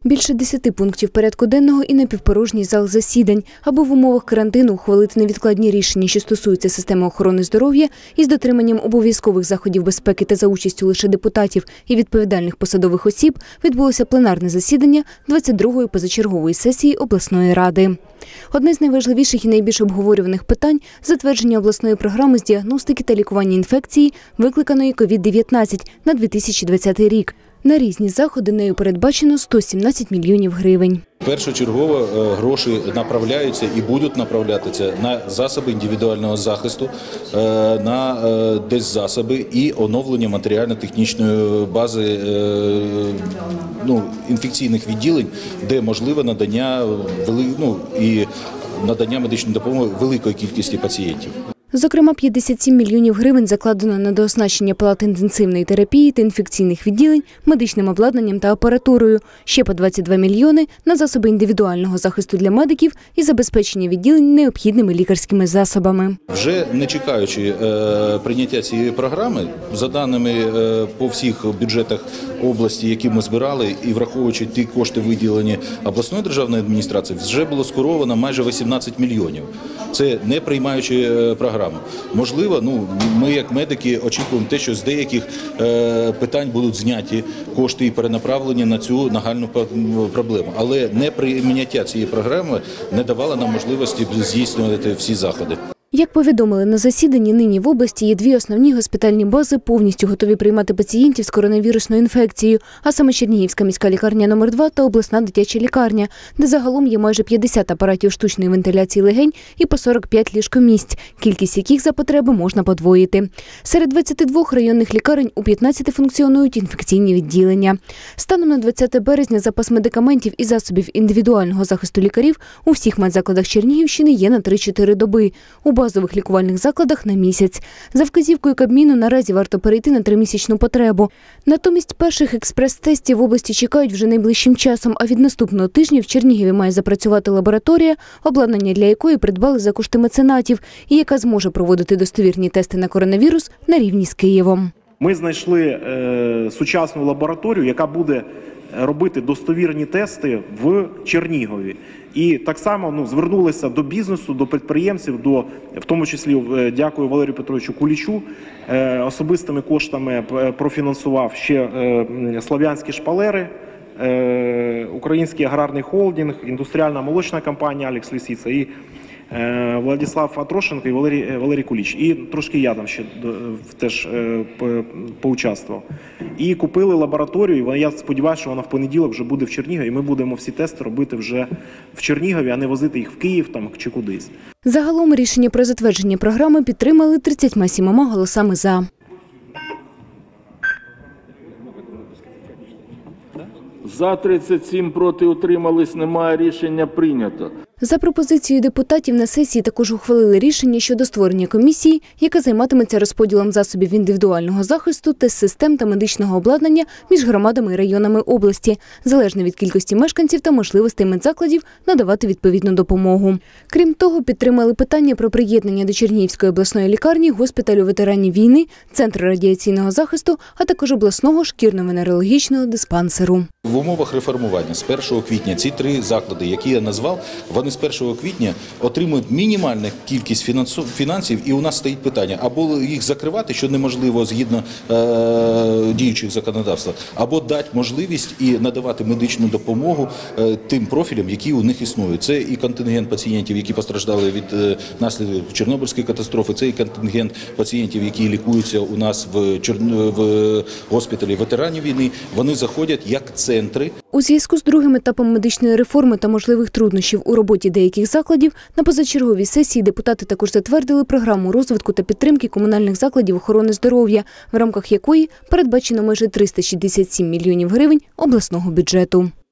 Більше 10 пунктів порядку денного і напівпорожній зал засідань, аби в умовах карантину ухвалити невідкладні рішення, що стосуються системи охорони здоров'я, із дотриманням обов'язкових заходів безпеки та за участю лише депутатів і відповідальних посадових осіб, відбулося пленарне засідання 22-ї позачергової сесії обласної ради. Одне з найважливіших і найбільш обговорюваних питань – затвердження обласної програми з діагностики та лікування інфекції, викликаної COVID-19 на 2020 рік. На різні заходи нею передбачено 117 мільйонів гривень. Першочергово гроші направляються і будуть направлятися на засоби індивідуального захисту, на деззасоби і оновлення матеріально-технічної бази інфекційних відділень, де можливе надання медичної допомоги великої кількості пацієнтів. Зокрема, 57 мільйонів гривень закладено на дооснащення палат інтенсивної терапії та інфекційних відділень медичним обладнанням та апаратурою. Ще по 22 мільйони – на засоби індивідуального захисту для медиків і забезпечення відділень необхідними лікарськими засобами. Вже не чекаючи прийняття цієї програми, за даними по всіх бюджетах області, які ми збирали, і враховуючи ті кошти, виділені обласною державною адміністрацією, вже було скеровано майже 18 мільйонів. Це не приймаючи програму. Можливо, ми як медики очікуємо те, що з деяких питань будуть зняті кошти і перенаправлені на цю нагальну проблему. Але неприйняття цієї програми не давало нам можливості здійснювати всі заходи. Як повідомили на засіданні, нині в області є 2 основні госпітальні бази, повністю готові приймати пацієнтів з коронавірусною інфекцією, а саме Чернігівська міська лікарня номер 2 та обласна дитяча лікарня, де загалом є майже 50 апаратів штучної вентиляції легень і по 45 ліжкомісць, кількість яких за потреби можна подвоїти. Серед 22 районних лікарень у 15 функціонують інфекційні відділення. Станом на 20 березня запас медикаментів і засобів індивідуального захисту лікарів у всіх медзакладах Чернігівщини є на 3-4 доби. У базових лікувальних закладах – на місяць. За вказівкою Кабміну наразі варто перейти на 3-місячну потребу. Натомість перших експрес-тестів в області чекають вже найближчим часом, а від наступного тижня в Чернігові має запрацювати лабораторія, обладнання для якої придбали за кошти меценатів, і яка зможе проводити достовірні тести на коронавірус на рівні з Києвом. Ми знайшли сучасну лабораторію, яка буде робити достовірні тести в Чернігові. І так само звернулися до бізнесу, до підприємців, в тому числі дякую Валерію Петровичу Кулічу, особистими коштами профінансував ще Слов'янські шпалери, Український аграрний холдинг, індустріальна молочна компанія Алекс Лісіца і Владислав Атрошенко і Валерій Куліч. І трошки я там ще теж поучаствував. І купили лабораторію, і я сподіваюся, що вона в понеділок вже буде в Чернігові, і ми будемо всі тести робити вже в Чернігові, а не возити їх в Київ чи кудись. Загалом рішення про затвердження програми підтримали 37 голосами «за». За 37, проти утримались, немає, рішення прийнято. За пропозицією депутатів на сесії також ухвалили рішення щодо створення комісії, яка займатиметься розподілом засобів індивідуального захисту, тест-систем та медичного обладнання між громадами і районами області, залежно від кількості мешканців та можливостей медзакладів надавати відповідну допомогу. Крім того, підтримали питання про приєднання до Чернігівської обласної лікарні, госпіталю ветеранів війни, центру радіаційного захисту, а також обласного шкірно-венерологічного диспансеру. В умовах реформування з 1 квітня ці 3 заклади, які я назвав, вони з 1 квітня отримують мінімальну кількість фінансів, і у нас стоїть питання, або їх закривати, що неможливо згідно діючих законодавства, або дати можливість і надавати медичну допомогу тим профілям, які у них існують. Це і контингент пацієнтів, які постраждали від наслідків Чорнобильської катастрофи, це і контингент пацієнтів, які лікуються у нас в госпіталі ветеранів війни. Вони заходять як центри. У зв'язку з другим етапом медичної реформи та можливих труднощів у роботі деяких закладів на позачерговій сесії депутати також затвердили програму розвитку та підтримки комунальних закладів охорони здоров'я, в рамках якої передбачено майже 367 мільйонів гривень обласного бюджету.